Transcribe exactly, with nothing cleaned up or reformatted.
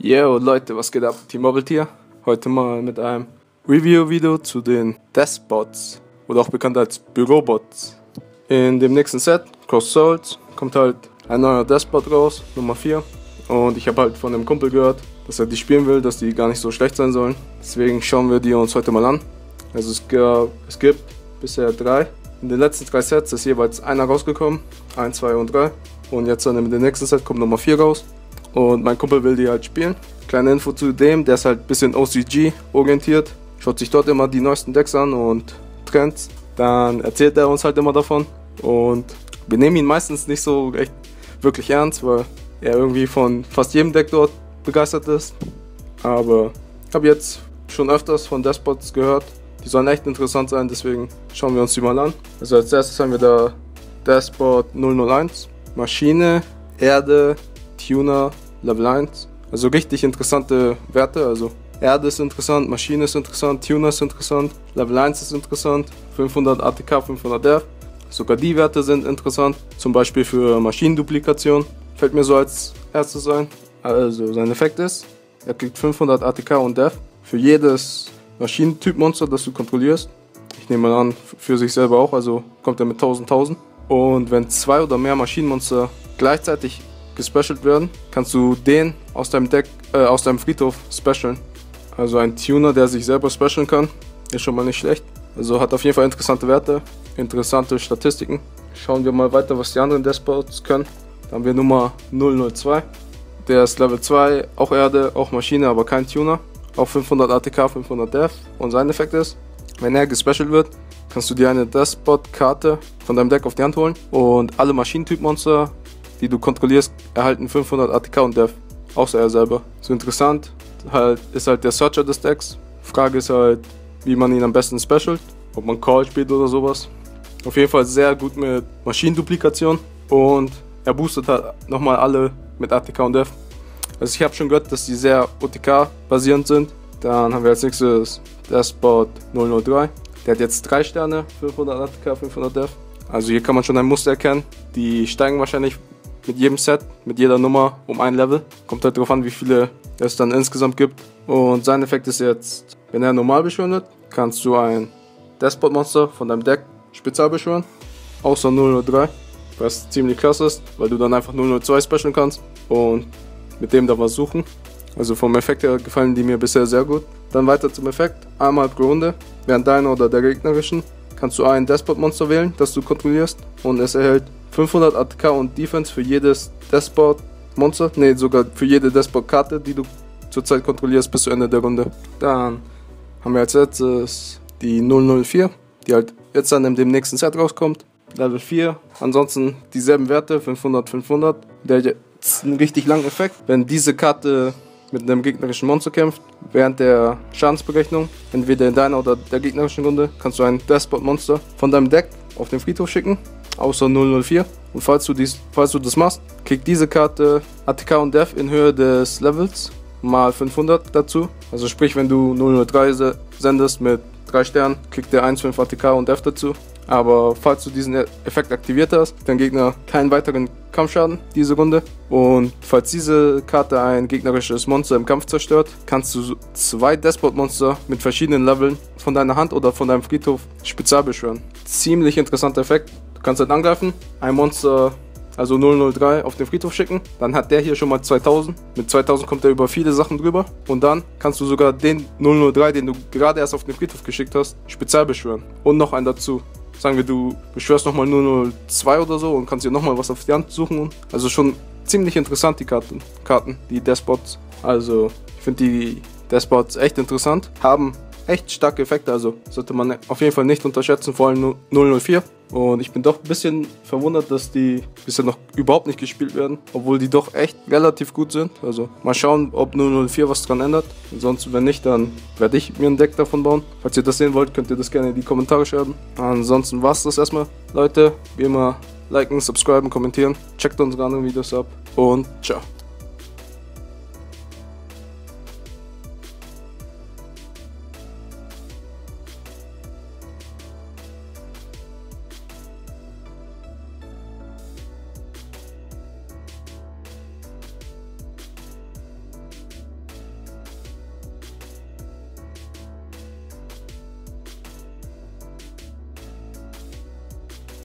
Yo Leute, was geht ab? Team Mobbelt hier. Heute mal mit einem Review-Video zu den Deskbots oder auch bekannt als Bürobots. In dem nächsten Set, Cross Souls, kommt halt ein neuer Deskbot raus, Nummer vier. Und ich habe halt von dem Kumpel gehört, dass er die spielen will, dass die gar nicht so schlecht sein sollen. Deswegen schauen wir die uns heute mal an. Also es, gab, es gibt bisher drei. In den letzten drei Sets ist jeweils einer rausgekommen. eins, zwei und drei. Und jetzt dann in dem nächsten Set kommt Nummer vier raus. Und mein Kumpel will die halt spielen. Kleine Info zu dem, der ist halt ein bisschen O C G orientiert. Schaut sich dort immer die neuesten Decks an und Trends. Dann erzählt er uns halt immer davon. Und wir nehmen ihn meistens nicht so echt wirklich ernst, weil er irgendwie von fast jedem Deck dort begeistert ist. Aber ich habe jetzt schon öfters von Deskbots gehört. Die sollen echt interessant sein, deswegen schauen wir uns die mal an. Also als erstes haben wir da Deskbot null null eins. Maschine, Erde, Tuner, Level eins. Also richtig interessante Werte. Also Erde ist interessant, Maschine ist interessant, Tuner ist interessant, Level eins ist interessant, fünfhundert A T K, fünfhundert Death. Sogar die Werte sind interessant, zum Beispiel für Maschinenduplikation. Fällt mir so als erstes ein. Also sein Effekt ist, er kriegt fünfhundert A T K und Death für jedes Maschinentyp-Monster, das du kontrollierst. Ich nehme mal an, für sich selber auch, also kommt er mit tausend, tausend. Und wenn zwei oder mehr Maschinenmonster gleichzeitig gespecialt werden, kannst du den aus deinem Deck, äh, aus deinem Friedhof specialen. Also ein Tuner, der sich selber specialen kann, ist schon mal nicht schlecht. Also hat auf jeden Fall interessante Werte, interessante Statistiken. Schauen wir mal weiter, was die anderen Deskbots können. Da haben wir Nummer null null zwei. Der ist Level zwei, auch Erde, auch Maschine, aber kein Tuner. Auch fünfhundert A T K, fünfhundert Death. Und sein Effekt ist, wenn er gespecialt wird, kannst du dir eine Deskbot-Karte von deinem Deck auf die Hand holen. Und alle Maschinentyp-Monster, die du kontrollierst, erhalten fünfhundert A T K und Death. Außer er selber. So interessant halt, ist halt der Searcher des Decks. Frage ist halt, wie man ihn am besten specialt. Ob man Call spielt oder sowas. Auf jeden Fall sehr gut mit Maschinenduplikation. Und er boostet halt nochmal alle mit A T K und Death. Also ich habe schon gehört, dass die sehr O T K-basierend sind. Dann haben wir als nächstes Deskbot null null drei. Der hat jetzt drei Sterne, fünfhundert A T K, fünfhundert Death. Also hier kann man schon ein Muster erkennen. Die steigen wahrscheinlich mit jedem Set, mit jeder Nummer um ein Level. Kommt halt darauf an, wie viele es dann insgesamt gibt. Und sein Effekt ist jetzt, wenn er normal beschwören wird, kannst du ein Deskbot-Monster von deinem Deck spezial beschwören. Außer null null drei, was ziemlich klasse ist, weil du dann einfach null null zwei specialen kannst und mit dem da was suchen. Also vom Effekt her gefallen die mir bisher sehr gut. Dann weiter zum Effekt. Einmal pro Runde, während deiner oder der gegnerischen, kannst du ein Deskbot-Monster wählen, das du kontrollierst. Und es erhält fünfhundert A T K und Defense für jedes Deskbot-Monster. Ne, sogar für jede Deskbot-Karte, die du zurzeit kontrollierst bis zu Ende der Runde. Dann haben wir als letztes die null null vier, die halt jetzt dann in dem nächsten Set rauskommt. Level vier. Ansonsten dieselben Werte, fünfhundert, fünfhundert. Der hat jetzt einen richtig langen Effekt. Wenn diese Karte mit einem gegnerischen Monster kämpft, während der Schadensberechnung, entweder in deiner oder der gegnerischen Runde, kannst du ein Deskbot-Monster von deinem Deck auf den Friedhof schicken, außer null null vier. Und falls du, dies, falls du das machst, kriegt diese Karte A T K und Death in Höhe des Levels mal fünfhundert dazu. Also sprich, wenn du null null drei sendest mit drei Sternen, kriegt der eins Komma fünf A T K und Death dazu. Aber falls du diesen Effekt aktiviert hast, dein Gegner keinen weiteren Kampfschaden diese Runde. Und falls diese Karte ein gegnerisches Monster im Kampf zerstört, kannst du zwei Deskbot-Monster mit verschiedenen Leveln von deiner Hand oder von deinem Friedhof spezial beschwören. Ziemlich interessanter Effekt. Du kannst halt angreifen, ein Monster, also null null drei, auf den Friedhof schicken. Dann hat der hier schon mal zweitausend. Mit zweitausend kommt er über viele Sachen drüber. Und dann kannst du sogar den null null drei, den du gerade erst auf den Friedhof geschickt hast, spezial beschwören. Und noch einen dazu. Sagen wir, du beschwörst nochmal null null zwei oder so und kannst dir nochmal was auf die Hand suchen. Also schon ziemlich interessant, die Karten, Karten die Deskbots. Also ich finde die Deskbots echt interessant. Haben echt starke Effekte, also sollte man auf jeden Fall nicht unterschätzen, vor allem null null vier. Und ich bin doch ein bisschen verwundert, dass die bisher noch überhaupt nicht gespielt werden, obwohl die doch echt relativ gut sind. Also mal schauen, ob null null vier was dran ändert. Ansonsten, wenn nicht, dann werde ich mir ein Deck davon bauen. Falls ihr das sehen wollt, könnt ihr das gerne in die Kommentare schreiben. Ansonsten war es das erstmal. Leute, wie immer, liken, subscriben, kommentieren. Checkt unsere anderen Videos ab und ciao.